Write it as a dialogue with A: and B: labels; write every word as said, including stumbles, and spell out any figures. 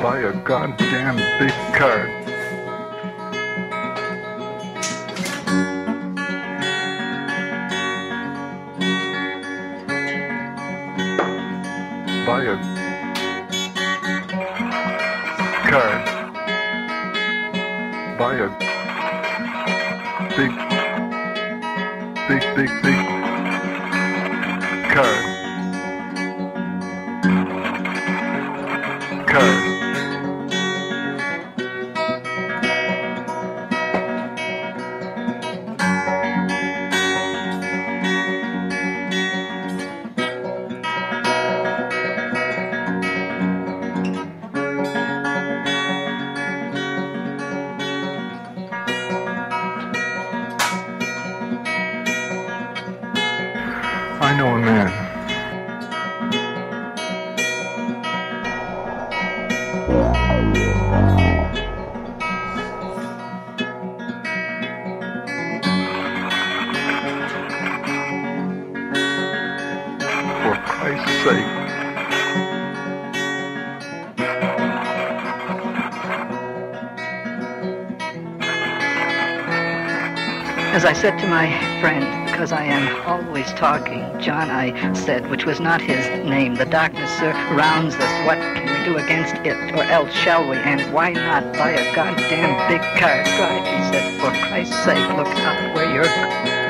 A: Buy a goddamn big card. Buy a card. Buy a big, big, big, big card. Card. I know a man. For Christ's sake.
B: As I said to my friend, because I am always talking, John, I said, which was not his name, the darkness surrounds us. What can we do against it? Or else shall we? And why not buy a goddamn big car? God, he said, for Christ's sake, look up where you're